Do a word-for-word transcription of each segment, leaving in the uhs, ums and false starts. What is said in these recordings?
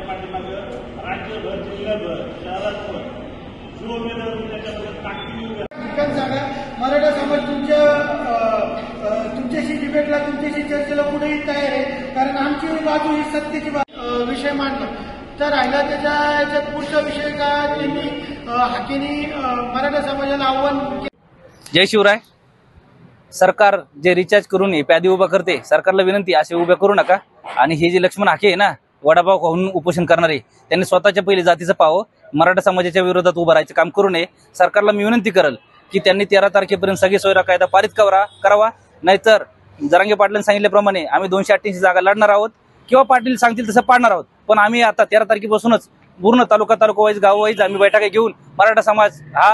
पाठीमागं राज्यभर जिल्हाभर शहरात पण जो उमेदवार त्याच्यामध्ये ताकदीने जागा मराठा समाज तुमच्या तुमच्याशी डिबेटला तुमच्याशी चर्चेला पुढेही तयार आहे, कारण आमची बाजू ही सत्तेची विषय मांडला. तर राहिला त्याच्या याच्यात पुढचा विषय का त्यांनी हाकेनी मराठा समाजाला आव्हान. जय शिवराय. सरकार जे रिचार्ज करून हे प्यादी उभा करते, सरकारला विनंती असे उभ्या करू नका. आणि हे जे लक्ष्मण हाके आहे ना, वडापाव खाऊन उपोषण करणारे, त्यांनी स्वतःच्या पहिले जातीचं पाहावं. मराठा समाजाच्या विरोधात उभं राहायचं काम करू नये. सरकारला मी विनंती करेल की त्यांनी तेरा तारखेपर्यंत सगळी सोयरा कायदा पारित करा करावा नाहीतर जरांगे पाटलांनी सांगितल्याप्रमाणे आम्ही दोनशे अठ्ठ्याऐंशी जागा लढणार आहोत किंवा पाटील सांगतील तसं पाडणार आहोत. पण आम्ही आता तेरा तारखेपासूनच पूर्ण तालुका तालुका वाईज गाव वाईज आम्ही बैठका घेऊन मराठा समाज हा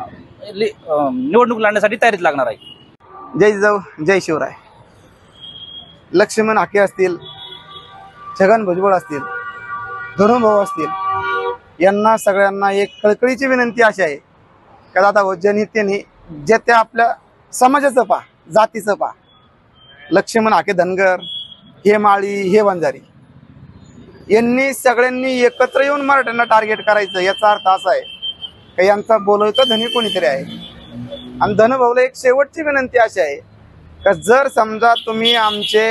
निवडणूक लढण्यासाठी तयारीत लागणार आहे. जय जिजाऊ जय शिवराय. लक्ष्मण हाके असतील, छगन भुजबळ असतील, धनुभाऊ असतील, यांना सगळ्यांना एक कळकळीची विनंती अशी आहे का दादा ज्यांनी त्यांनी जे त्या आपल्या समाजाचं पा जातीचं पा लक्ष्मण हाके धनगर, हे माळी, हे बंजारी, यांनी सगळ्यांनी एकत्र येऊन मराठ्यांना टार्गेट करायचं. याचा अर्थ असा आहे का यांचा बोलवतं धनी कोणीतरी आहे. आणि धनुभाऊला एक शेवटची विनंती अशी आहे का जर समजा तुम्ही आमचे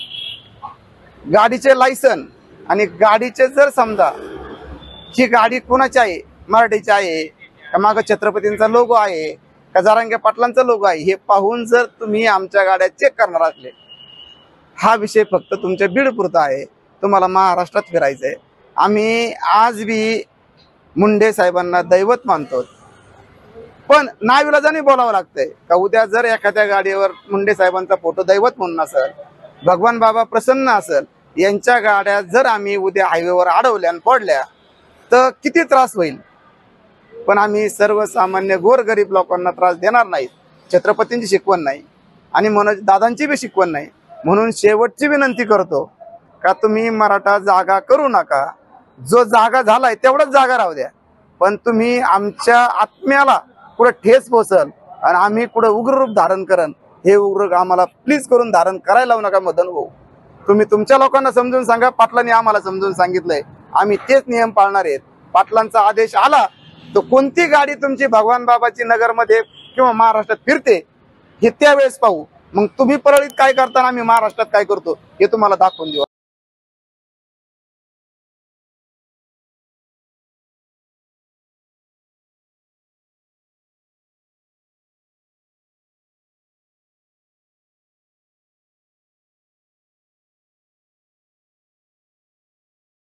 गाडीचे लायसन आणि गाडीचे जर समजा ही गाडी कोणाची आहे, मराठीची आहे का मागं छत्रपतींचा लोगो आहे का जरांगे पाटलांचा लोगो आहे, हे पाहून जर तुम्ही आमच्या गाड्या चेक करणार असले, हा विषय फक्त तुमच्या बीडपुरता आहे. तुम्हाला महाराष्ट्रात फिरायचं आहे. आम्ही आज बी मुंडे साहेबांना दैवत मानतो, पण नाविलाजाने बोलावं लागतंय का उद्या जर एखाद्या गाडीवर मुंडे साहेबांचा फोटो दैवत म्हणून असेल, भगवान बाबा प्रसन्न असेल, यांच्या गाड्या जर आम्ही उद्या हायवेवर अडवल्या आणि पडल्या तर किती त्रास होईल. पण आम्ही सर्वसामान्य गोरगरीब लोकांना त्रास देणार नाही. छत्रपतींची शिकवण नाही आणि मनोज दादांची बी शिकवण नाही. म्हणून शेवटची विनंती करतो का तुम्ही मराठा जागा करू नका. जो जागा झालाय तेवढाच जागा राहू द्या, पण तुम्ही आमच्या आत्म्याला कुठं ठेस पोचल आणि आम्ही कुठं उग्ररूप धारण करन, हे उग्र आम्हाला प्लीज करून धारण करायला लावू नका. मदन भाऊ, तुम्ही तुमच्या लोकांना समजून सांगा. पाटलांनी आम्हाला समजून सांगितलंय, आम्ही तेच नियम पाळणार आहेत. पाटलांचा आदेश आला तर कोणती गाडी तुमची भगवान बाबाची नगरमध्ये किंवा महाराष्ट्रात फिरते हे त्यावेळेस पाहू. मग तुम्ही परळीत काय करताना आम्ही महाराष्ट्रात काय करतो हे तुम्हाला दाखवून देऊ.